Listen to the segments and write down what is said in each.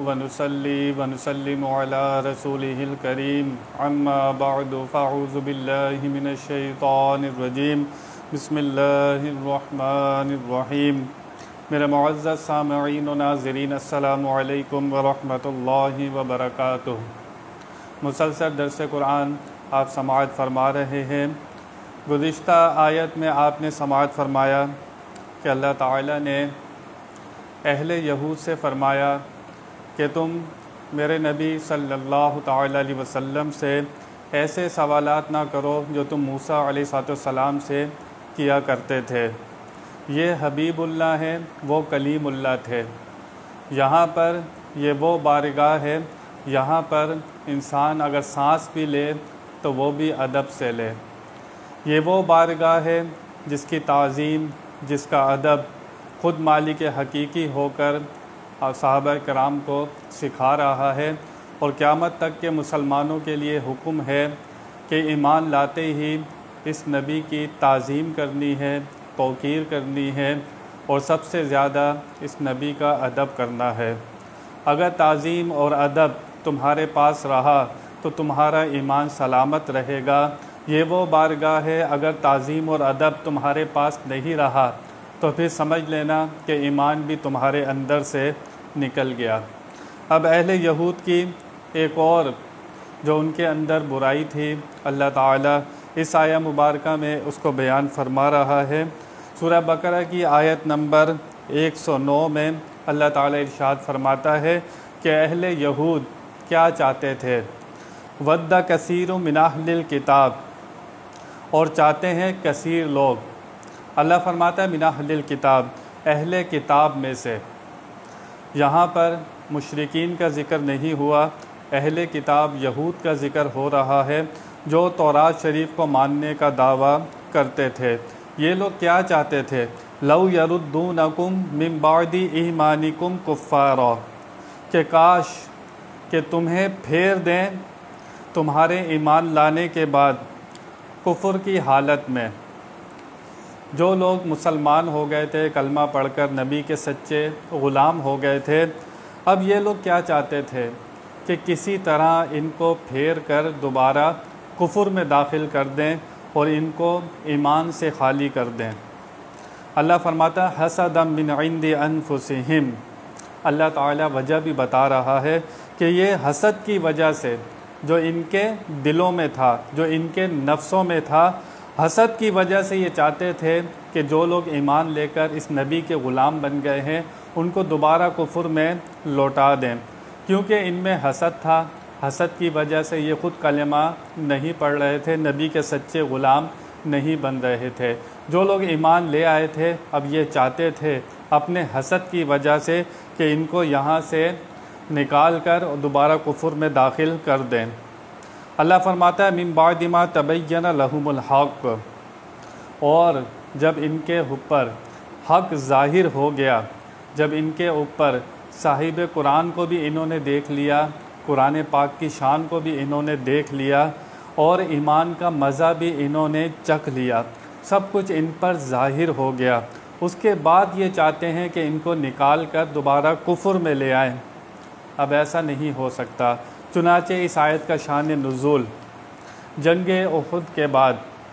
ونصلي ونسلم على رسوله الكريم اما بعد فاعوذ بالله من الشیطان الرجیم بسم اللہ الرحمن الرحیم۔ میرے معزز سامعین و ناظرین السلام علیکم ورحمۃ اللہ وبرکاتہ۔ مسلسل درس قرآن آپ سماعت فرما رہے ہیں۔ گزشتہ آیت میں آپ نے سماعت فرمایا کہ اللہ تعالیٰ نے اہل یہود سے فرمایا کہ تم میرے نبی صلی اللہ تعالیٰ علیہ وسلم سے ایسے سوالات نہ کرو جو تم موسیٰ علیہ السلام سے کیا کرتے تھے۔ یہ حبیب اللہ ہیں، وہ کلیم اللہ تھے۔ یہاں پر یہ وہ بارگاہ ہے، یہاں پر انسان اگر سانس بھی لے تو وہ بھی ادب سے لے۔ یہ وہ بارگاہ ہے جس کی تعظیم، جس کا ادب خود مالک حقیقی ہو کر صحابہ کرام کو سکھا رہا ہے، اور قیامت تک کے مسلمانوں کے لیے حکم ہے کہ ایمان لاتے ہی اس نبی کی تعظیم کرنی ہے، توقیر کرنی ہے، اور سب سے زیادہ اس نبی کا ادب کرنا ہے۔ اگر تعظیم اور ادب تمہارے پاس رہا تو تمہارا ایمان سلامت رہے گا۔ یہ وہ بارگاہ ہے، اگر تعظیم اور ادب تمہارے پاس نہیں رہا تو پھر سمجھ لینا کہ ایمان بھی تمہارے اندر سے نکل گیا۔ اب اہل یہود کی ایک اور جو ان کے اندر برائی تھی، اللہ تعالیٰ اس آیہ مبارکہ میں اس کو بیان فرما رہا ہے۔ سورہ بقرہ کی آیت نمبر 109 میں اللہ تعالیٰ ارشاد فرماتا ہے کہ اہل یہود کیا چاہتے تھے؟ وَدَّ کثیر من اہل الکتاب، اور چاہتے ہیں کثیر لوگ۔ اللہ فرماتا ہے من اہل الکتاب، اہل کتاب میں سے۔ یہاں پر مشرکین کا ذکر نہیں ہوا، اہل کتاب یہود کا ذکر ہو رہا ہے جو تورات شریف کو ماننے کا دعویٰ کرتے تھے۔ یہ لوگ کیا چاہتے تھے؟ لَوْ يَرُدُّونَكُمْ مِنْ بَعْدِ إِيمَانِكُمْ كُفَّارًا، کہ کاش کہ تمہیں پھیر دیں تمہارے ایمان لانے کے بعد کفر کی حالت میں۔ جو لوگ مسلمان ہو گئے تھے، کلمہ پڑھ کر نبی کے سچے غلام ہو گئے تھے، اب یہ لوگ کیا چاہتے تھے کہ کسی طرح ان کو پھیر کر دوبارہ کفر میں داخل کر دیں اور ان کو ایمان سے خالی کر دیں۔ اللہ فرماتا ہے حسدا من عند انفسہم، اللہ تعالیٰ وجہ بھی بتا رہا ہے کہ یہ حسد کی وجہ سے جو ان کے دلوں میں تھا، جو ان کے نفسوں میں تھا، حسد کی وجہ سے یہ چاہتے تھے کہ جو لوگ ایمان لے کر اس نبی کے غلام بن گئے ہیں ان کو دوبارہ کفر میں لوٹا دیں، کیونکہ ان میں حسد تھا۔ حسد کی وجہ سے یہ خود کلمہ نہیں پڑھ رہے تھے، نبی کے سچے غلام نہیں بن رہے تھے۔ جو لوگ ایمان لے آئے تھے اب یہ چاہتے تھے اپنے حسد کی وجہ سے کہ ان کو یہاں سے نکال کر دوبارہ کفر میں داخل کر دیں۔ اللہ فرماتا ہے من بعد ما تبین لہم الحق، اور جب ان کے اوپر حق ظاہر ہو گیا، جب ان کے اوپر صاحب قرآن کو بھی انہوں نے دیکھ لیا، قرآن پاک کی شان کو بھی انہوں نے دیکھ لیا، اور ایمان کا مزہ بھی انہوں نے چکھ لیا، سب کچھ ان پر ظاہر ہو گیا، اس کے بعد یہ چاہتے ہیں کہ ان کو نکال کر دوبارہ کفر میں لے آئیں۔ اب ایسا نہیں ہو سکتا۔ چنانچہ اس آیت کا شان نزول جنگ احد کے بعد،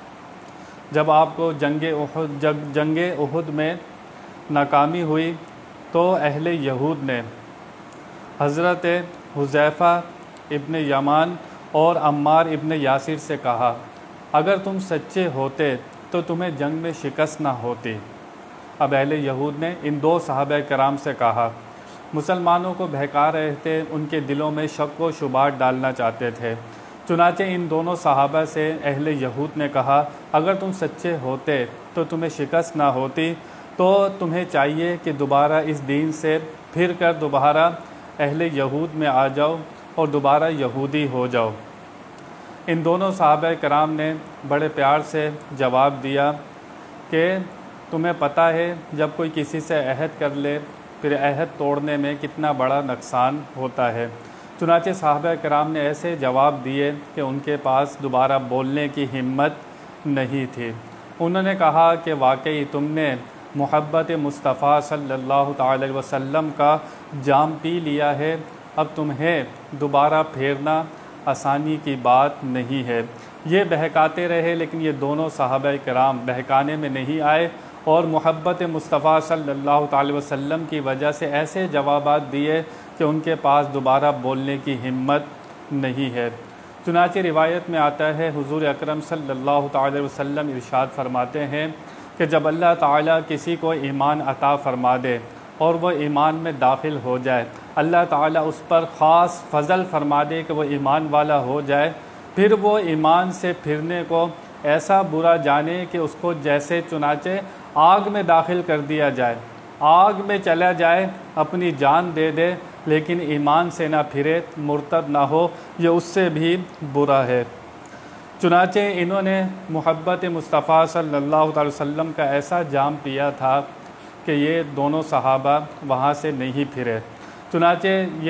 جب آپ کو جنگ احد میں ناکامی ہوئی تو اہل یہود نے حضرت حذیفہ ابن یمان اور عمار ابن یاسر سے کہا اگر تم سچے ہوتے تو تمہیں جنگ میں شکست نہ ہوتی۔ اب اہل یہود نے ان دو صحابہ کرام سے کہا، مسلمانوں کو بہکا رہے تھے، ان کے دلوں میں شک و شبہات ڈالنا چاہتے تھے۔ چنانچہ ان دونوں صحابہ سے اہل یہود نے کہا اگر تم سچے ہوتے تو تمہیں شکست نہ ہوتی، تو تمہیں چاہیے کہ دوبارہ اس دین سے پھر کر دوبارہ اہل یہود میں آ جاؤ اور دوبارہ یہودی ہو جاؤ۔ ان دونوں صحابہ کرام نے بڑے پیار سے جواب دیا کہ تمہیں پتہ ہے جب کوئی کسی سے عہد کر لے پھر عہد توڑنے میں کتنا بڑا نقصان ہوتا ہے۔ چنانچہ صحابہ کرام نے ایسے جواب دیے کہ ان کے پاس دوبارہ بولنے کی ہمت نہیں تھی۔ انہوں نے کہا کہ واقعی تم نے محبت مصطفیٰ صلی اللہ تعالی وسلم کا جام پی لیا ہے، اب تمہیں دوبارہ پھیرنا آسانی کی بات نہیں ہے۔ یہ بہکاتے رہے لیکن یہ دونوں صحابہ کرام بہکانے میں نہیں آئے اور محبت مصطفیٰ صلی اللہ تعالی وسلم کی وجہ سے ایسے جوابات دیے کہ ان کے پاس دوبارہ بولنے کی ہمت نہیں ہے۔ چنانچہ روایت میں آتا ہے حضور اکرم صلی اللہ تعالی وسلم ارشاد فرماتے ہیں کہ جب اللہ تعالیٰ کسی کو ایمان عطا فرما دے اور وہ ایمان میں داخل ہو جائے، اللہ تعالیٰ اس پر خاص فضل فرما دے کہ وہ ایمان والا ہو جائے، پھر وہ ایمان سے پھرنے کو ایسا برا جانے کہ اس کو جیسے چنانچہ آگ میں داخل کر دیا جائے، آگ میں چلا جائے، اپنی جان دے دے لیکن ایمان سے نہ پھرے، مرتد نہ ہو، یہ اس سے بھی برا ہے۔ چنانچہ انہوں نے محبت مصطفیٰ صلی اللہ علیہ وسلم کا ایسا جام پیا تھا کہ یہ دونوں صحابہ وہاں سے نہیں پھرے۔ چنانچہ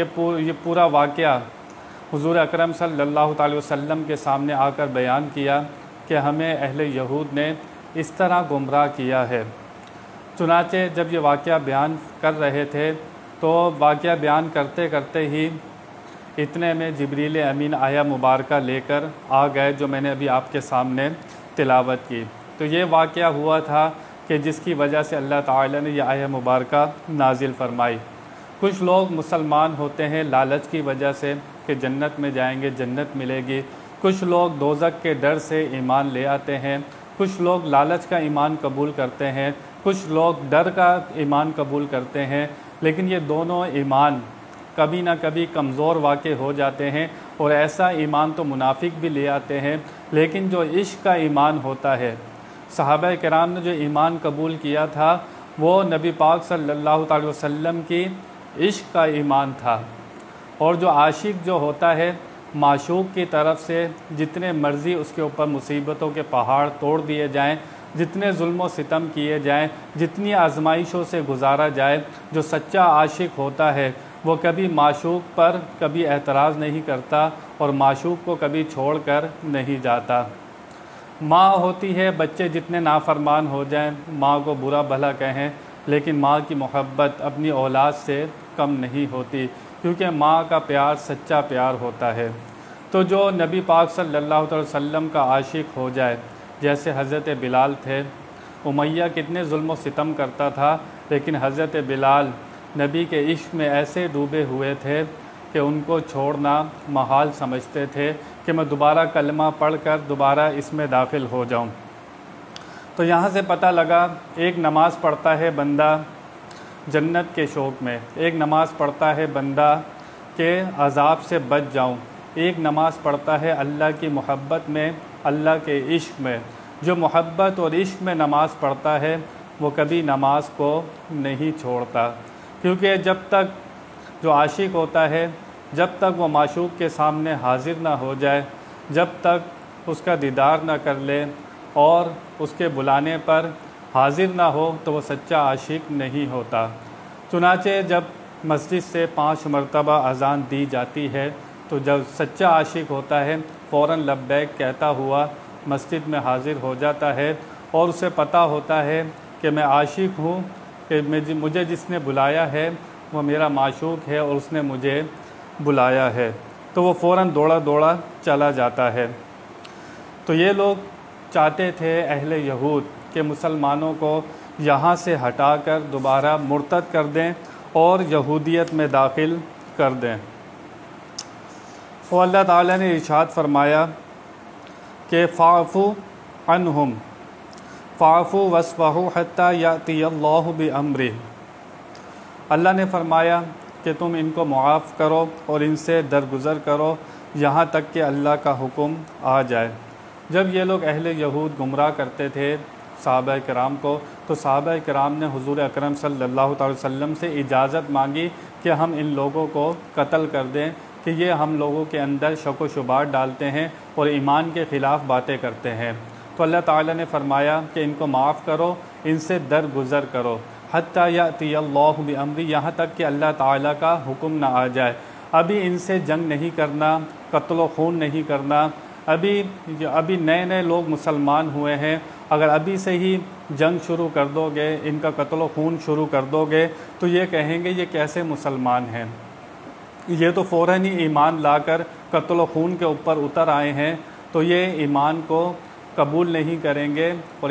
یہ پورا واقعہ حضور اکرم صلی اللہ تعالی وسلم کے سامنے آ کر بیان کیا کہ ہمیں اہل یہود نے اس طرح گمراہ کیا ہے۔ چنانچہ جب یہ واقعہ بیان کر رہے تھے تو واقعہ بیان کرتے کرتے ہی اتنے میں جبریل امین آیا مبارکہ لے کر آ گئے، جو میں نے ابھی آپ کے سامنے تلاوت کی۔ تو یہ واقعہ ہوا تھا کہ جس کی وجہ سے اللہ تعالیٰ نے یہ آیہ مبارکہ نازل فرمائی۔ کچھ لوگ مسلمان ہوتے ہیں لالچ کی وجہ سے کہ جنت میں جائیں گے، جنت ملے گی، کچھ لوگ دوزخ کے ڈر سے ایمان لے آتے ہیں، کچھ لوگ لالچ کا ایمان قبول کرتے ہیں، کچھ لوگ ڈر کا ایمان قبول کرتے ہیں، لیکن یہ دونوں ایمان کبھی نہ کبھی کمزور واقع ہو جاتے ہیں، اور ایسا ایمان تو منافق بھی لے آتے ہیں۔ لیکن جو عشق کا ایمان ہوتا ہے، صحابہ کرام نے جو ایمان قبول کیا تھا وہ نبی پاک صلی اللہ تعالی وسلم کی عشق کا ایمان تھا۔ اور جو عاشق جو ہوتا ہے، معشوق کی طرف سے جتنے مرضی اس کے اوپر مصیبتوں کے پہاڑ توڑ دیے جائیں، جتنے ظلم و ستم کیے جائیں، جتنی آزمائشوں سے گزارا جائے، جو سچا عاشق ہوتا ہے وہ کبھی معشوق پر کبھی اعتراض نہیں کرتا اور معشوق کو کبھی چھوڑ کر نہیں جاتا۔ ماں ہوتی ہے، بچے جتنے نافرمان ہو جائیں، ماں کو برا بھلا کہیں، لیکن ماں کی محبت اپنی اولاد سے کم نہیں ہوتی، کیونکہ ماں کا پیار سچا پیار ہوتا ہے۔ تو جو نبی پاک صلی اللہ علیہ وسلم کا عاشق ہو جائے، جیسے حضرت بلال تھے، امیہ کتنے ظلم و ستم کرتا تھا، لیکن حضرت بلال نبی کے عشق میں ایسے ڈوبے ہوئے تھے کہ ان کو چھوڑنا محال سمجھتے تھے کہ میں دوبارہ کلمہ پڑھ کر دوبارہ اس میں داخل ہو جاؤں۔ تو یہاں سے پتہ لگا، ایک نماز پڑھتا ہے بندہ جنت کے شوق میں، ایک نماز پڑھتا ہے بندہ کہ عذاب سے بچ جاؤں، ایک نماز پڑھتا ہے اللہ کی محبت میں، اللہ کے عشق میں۔ جو محبت اور عشق میں نماز پڑھتا ہے وہ کبھی نماز کو نہیں چھوڑتا، کیونکہ جب تک جو عاشق ہوتا ہے، جب تک وہ معشوق کے سامنے حاضر نہ ہو جائے، جب تک اس کا دیدار نہ کر لے اور اس کے بلانے پر حاضر نہ ہو تو وہ سچا عاشق نہیں ہوتا۔ چنانچہ جب مسجد سے 5 مرتبہ اذان دی جاتی ہے تو جب سچا عاشق ہوتا ہے فوراً لبیک کہتا ہوا مسجد میں حاضر ہو جاتا ہے، اور اسے پتہ ہوتا ہے کہ میں عاشق ہوں، کہ مجھے جس نے بلایا ہے وہ میرا معشوق ہے اور اس نے مجھے بلایا ہے، تو وہ فوراً دوڑا دوڑا چلا جاتا ہے۔ تو یہ لوگ چاہتے تھے اہل یہود کہ مسلمانوں کو یہاں سے ہٹا کر دوبارہ مرتد کر دیں اور یہودیت میں داخل کر دیں۔ اور اللہ تعالیٰ نے ارشاد فرمایا کہ فاعفو عنہم فاعفو واصفحوا حتی یأتی اللہ بامرہ۔ اللہ نے فرمایا کہ تم ان کو معاف کرو اور ان سے درگزر کرو یہاں تک کہ اللہ کا حکم آ جائے۔ جب یہ لوگ اہل یہود گمراہ کرتے تھے صحابہ کرام کو، تو صحابہ کرام نے حضور اکرم صلی اللہ تعالی وسلم سے اجازت مانگی کہ ہم ان لوگوں کو قتل کر دیں، کہ یہ ہم لوگوں کے اندر شک و شبہات ڈالتے ہیں اور ایمان کے خلاف باتیں کرتے ہیں۔ تو اللہ تعالیٰ نے فرمایا کہ ان کو معاف کرو، ان سے درگزر کرو، حتیٰ یأتی اللہ بامرہ، یہاں تک کہ اللہ تعالیٰ کا حکم نہ آ جائے۔ ابھی ان سے جنگ نہیں کرنا، قتل و خون نہیں کرنا، ابھی نئے لوگ مسلمان ہوئے ہیں، اگر ابھی سے ہی جنگ شروع کر دو گے، ان کا قتل و خون شروع کر دو گے تو یہ کہیں گے یہ کیسے مسلمان ہیں۔ یہ تو فوراً ہی ایمان لا کر قتل و خون کے اوپر اتر آئے ہیں، تو یہ ایمان کو قبول نہیں کریں گے۔ اور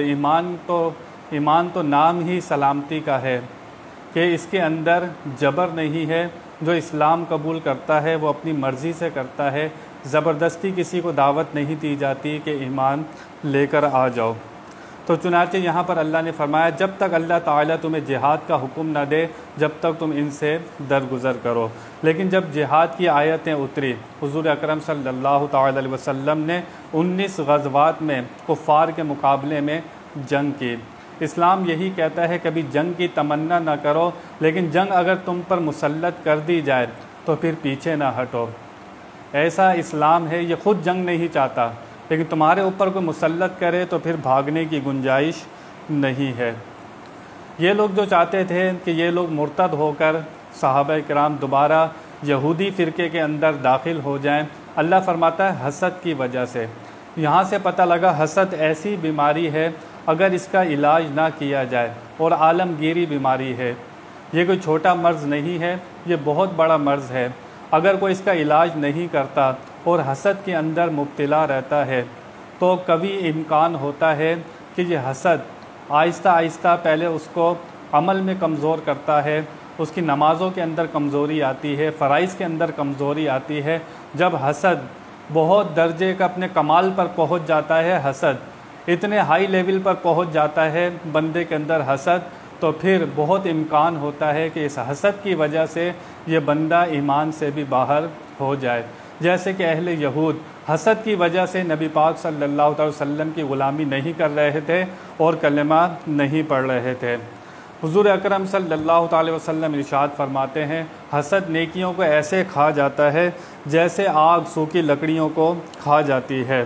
ایمان تو نام ہی سلامتی کا ہے کہ اس کے اندر جبر نہیں ہے۔ جو اسلام قبول کرتا ہے وہ اپنی مرضی سے کرتا ہے، زبردستی کسی کو دعوت نہیں دی جاتی کہ ایمان لے کر آ جاؤ۔ تو چنانچہ یہاں پر اللہ نے فرمایا جب تک اللہ تعالیٰ تمہیں جہاد کا حکم نہ دے جب تک تم ان سے درگزر کرو۔ لیکن جب جہاد کی آیتیں اتری، حضور اکرم صلی اللہ تعالیٰ علیہ وسلم نے 19 غزوات میں کفار کے مقابلے میں جنگ کی۔ اسلام یہی کہتا ہے کبھی جنگ کی تمنا نہ کرو، لیکن جنگ اگر تم پر مسلط کر دی جائے تو پھر پیچھے نہ ہٹو۔ ایسا اسلام ہے، یہ خود جنگ نہیں چاہتا، لیکن تمہارے اوپر کوئی مسلط کرے تو پھر بھاگنے کی گنجائش نہیں ہے۔ یہ لوگ جو چاہتے تھے کہ یہ لوگ مرتد ہو کر صحابہ کرام دوبارہ یہودی فرقے کے اندر داخل ہو جائیں، اللہ فرماتا ہے حسد کی وجہ سے۔ یہاں سے پتہ لگا حسد ایسی بیماری ہے اگر اس کا علاج نہ کیا جائے، اور عالمگیری بیماری ہے، یہ کوئی چھوٹا مرض نہیں ہے، یہ بہت بڑا مرض ہے۔ اگر کوئی اس کا علاج نہیں کرتا اور حسد کے اندر مبتلا رہتا ہے تو کبھی امکان ہوتا ہے کہ یہ حسد آہستہ آہستہ پہلے اس کو عمل میں کمزور کرتا ہے، اس کی نمازوں کے اندر کمزوری آتی ہے، فرائض کے اندر کمزوری آتی ہے۔ جب حسد بہت درجے کا اپنے کمال پر پہنچ جاتا ہے، حسد اتنے ہائی لیول پر پہنچ جاتا ہے بندے کے اندر حسد، تو پھر بہت امکان ہوتا ہے کہ اس حسد کی وجہ سے یہ بندہ ایمان سے بھی باہر ہو جائے۔ جیسے کہ اہل یہود حسد کی وجہ سے نبی پاک صلی اللہ علیہ وسلم کی غلامی نہیں کر رہے تھے اور کلمہ نہیں پڑھ رہے تھے۔ حضور اکرم صلی اللہ تعالی وسلم ارشاد فرماتے ہیں حسد نیکیوں کو ایسے کھا جاتا ہے جیسے آگ سوکھی لکڑیوں کو کھا جاتی ہے۔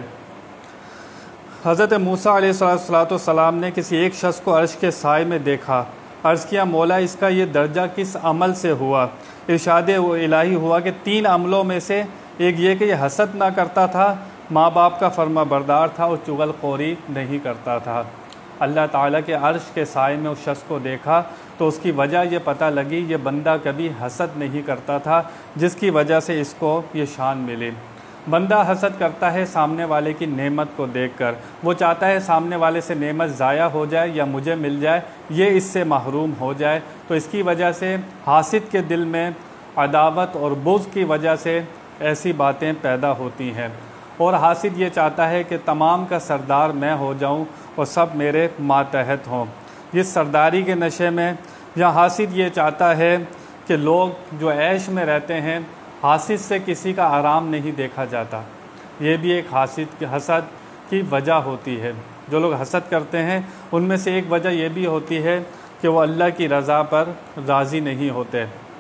حضرت موسیٰ علیہ السلام نے کسی ایک شخص کو عرش کے سائے میں دیکھا، عرض کیا مولا اس کا یہ درجہ کس عمل سے ہوا؟ ارشاد الہی ہوا کہ 3 عملوں میں سے ایک یہ کہ یہ حسد نہ کرتا تھا، ماں باپ کا فرما بردار تھا اور چغل خوری نہیں کرتا تھا۔ اللہ تعالیٰ کے عرش کے سائے میں اس شخص کو دیکھا تو اس کی وجہ یہ پتہ لگی یہ بندہ کبھی حسد نہیں کرتا تھا، جس کی وجہ سے اس کو یہ شان ملی۔ بندہ حسد کرتا ہے سامنے والے کی نعمت کو دیکھ کر، وہ چاہتا ہے سامنے والے سے نعمت ضائع ہو جائے یا مجھے مل جائے، یہ اس سے محروم ہو جائے، تو اس کی وجہ سے حاسد کے دل میں عداوت اور بغض کی وجہ سے ایسی باتیں پیدا ہوتی ہیں۔ اور حاسد یہ چاہتا ہے کہ تمام کا سردار میں ہو جاؤں اور سب میرے ماتحت ہوں۔ اس سرداری کے نشے میں یا حاسد یہ چاہتا ہے کہ لوگ جو عیش میں رہتے ہیں، حاسد سے کسی کا آرام نہیں دیکھا جاتا، یہ بھی ایک حسد کی وجہ ہوتی ہے۔ جو لوگ حسد کرتے ہیں ان میں سے ایک وجہ یہ بھی ہوتی ہے کہ وہ اللہ کی رضا پر راضی نہیں ہوتے۔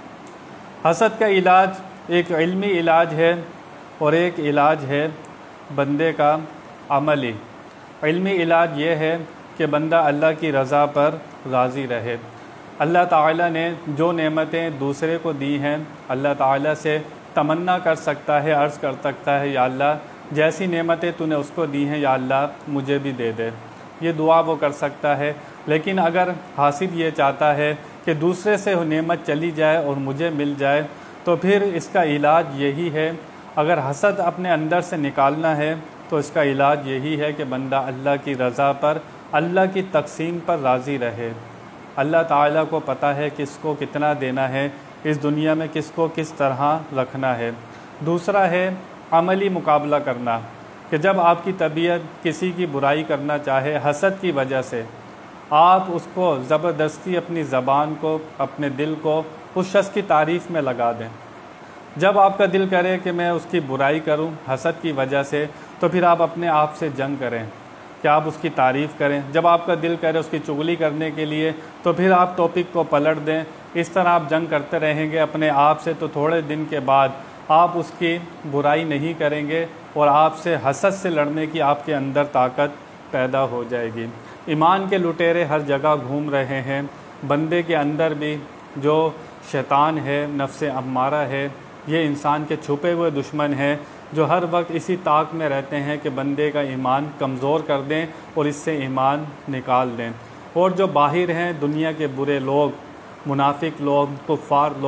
حسد کا علاج ایک علمی علاج ہے اور ایک علاج ہے بندے کا عملی۔ علمی علاج یہ ہے کہ بندہ اللہ کی رضا پر راضی رہے۔ اللہ تعالیٰ نے جو نعمتیں دوسرے کو دی ہیں، اللہ تعالیٰ سے تمنا کر سکتا ہے، عرض کر سکتا ہے یا اللہ جیسی نعمتیں تو نے اس کو دی ہیں یا اللہ مجھے بھی دے دے، یہ دعا وہ کر سکتا ہے۔ لیکن اگر حاسد یہ چاہتا ہے کہ دوسرے سے نعمت چلی جائے اور مجھے مل جائے، تو پھر اس کا علاج یہی ہے، اگر حسد اپنے اندر سے نکالنا ہے تو اس کا علاج یہی ہے کہ بندہ اللہ کی رضا پر، اللہ کی تقسیم پر راضی رہے۔ اللہ تعالیٰ کو پتہ ہے کس کو کتنا دینا ہے، اس دنیا میں کس کو کس طرح رکھنا ہے۔ دوسرا ہے عملی مقابلہ کرنا، کہ جب آپ کی طبیعت کسی کی برائی کرنا چاہے حسد کی وجہ سے، آپ اس کو زبردستی اپنی زبان کو، اپنے دل کو اس شخص کی تعریف میں لگا دیں۔ جب آپ کا دل کرے کہ میں اس کی برائی کروں حسد کی وجہ سے، تو پھر آپ اپنے آپ سے جنگ کریں کہ آپ اس کی تعریف کریں۔ جب آپ کا دل کرے اس کی چغلی کرنے کے لیے، تو پھر آپ ٹاپک کو پلٹ دیں۔ اس طرح آپ جنگ کرتے رہیں گے اپنے آپ سے، تو تھوڑے دن کے بعد آپ اس کی برائی نہیں کریں گے اور آپ سے حسد سے لڑنے کی آپ کے اندر طاقت پیدا ہو جائے گی۔ ایمان کے لٹیرے ہر جگہ گھوم رہے ہیں، بندے کے اندر بھی جو شیطان ہے، نفس امارہ ہے، یہ انسان کے چھپے ہوئے دشمن ہیں جو ہر وقت اسی طاق میں رہتے ہیں کہ بندے کا ایمان کمزور کر دیں اور اس سے ایمان نکال دیں۔ اور جو باہر ہیں دنیا کے برے لوگ، منافق لوگ، کفار لوگ،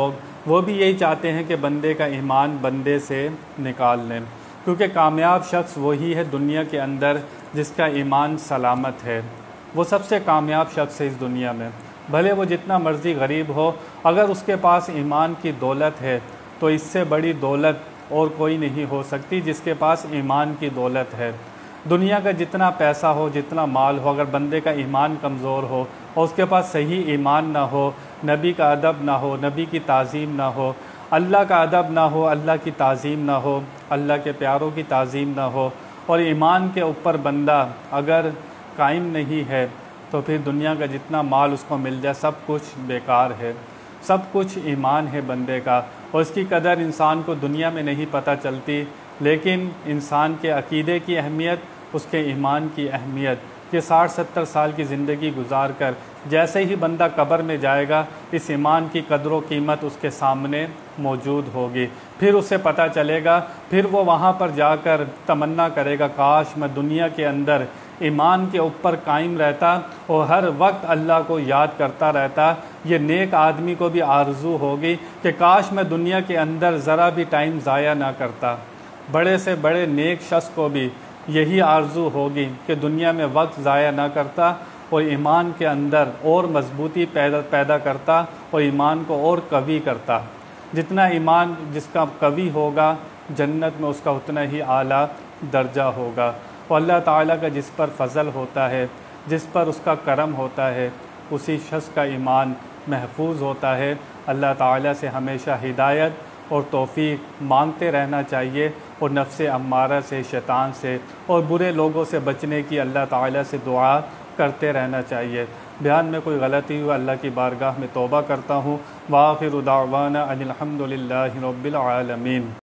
وہ بھی یہی چاہتے ہیں کہ بندے کا ایمان بندے سے نکال لیں، کیونکہ کامیاب شخص وہی ہے دنیا کے اندر جس کا ایمان سلامت ہے، وہ سب سے کامیاب شخص ہے اس دنیا میں، بھلے وہ جتنا مرضی غریب ہو، اگر اس کے پاس ایمان کی دولت ہے تو اس سے بڑی دولت اور کوئی نہیں ہو سکتی جس کے پاس ایمان کی دولت ہے۔ دنیا کا جتنا پیسہ ہو، جتنا مال ہو، اگر بندے کا ایمان کمزور ہو اور اس کے پاس صحیح ایمان نہ ہو، نبی کا ادب نہ ہو، نبی کی تعظیم نہ ہو، اللہ کا ادب نہ ہو، اللہ کی تعظیم نہ ہو، اللہ کے پیاروں کی تعظیم نہ ہو، اور ایمان کے اوپر بندہ اگر قائم نہیں ہے تو پھر دنیا کا جتنا مال اس کو مل جائے سب کچھ بیکار ہے۔ سب کچھ ایمان ہے بندے کا، اور اس کی قدر انسان کو دنیا میں نہیں پتہ چلتی، لیکن انسان کے عقیدے کی اہمیت، اس کے ایمان کی اہمیت، یہ 60-70 سال کی زندگی گزار کر جیسے ہی بندہ قبر میں جائے گا، اس ایمان کی قدر و قیمت اس کے سامنے موجود ہوگی، پھر اسے پتہ چلے گا، پھر وہ وہاں پر جا کر تمنا کرے گا کاش میں دنیا کے اندر ایمان کے اوپر قائم رہتا اور ہر وقت اللہ کو یاد کرتا رہتا۔ یہ نیک آدمی کو بھی آرزو ہوگی کہ کاش میں دنیا کے اندر ذرا بھی ٹائم ضائع نہ کرتا۔ بڑے سے بڑے نیک شخص کو بھی یہی آرزو ہوگی کہ دنیا میں وقت ضائع نہ کرتا اور ایمان کے اندر اور مضبوطی پیدا کرتا اور ایمان کو اور قوی کرتا۔ جتنا ایمان جس کا قوی ہوگا، جنت میں اس کا اتنا ہی اعلیٰ درجہ ہوگا۔ اور اللہ تعالیٰ کا جس پر فضل ہوتا ہے، جس پر اس کا کرم ہوتا ہے، اسی شخص کا ایمان محفوظ ہوتا ہے۔ اللہ تعالیٰ سے ہمیشہ ہدایت اور توفیق مانگتے رہنا چاہیے، اور نفس امارہ سے، شیطان سے اور برے لوگوں سے بچنے کی اللہ تعالیٰ سے دعا کرتے رہنا چاہیے۔ بیان میں کوئی غلطی ہو اللہ کی بارگاہ میں توبہ کرتا ہوں۔ وآخر دعوانا ان الحمد للہ رب العالمین۔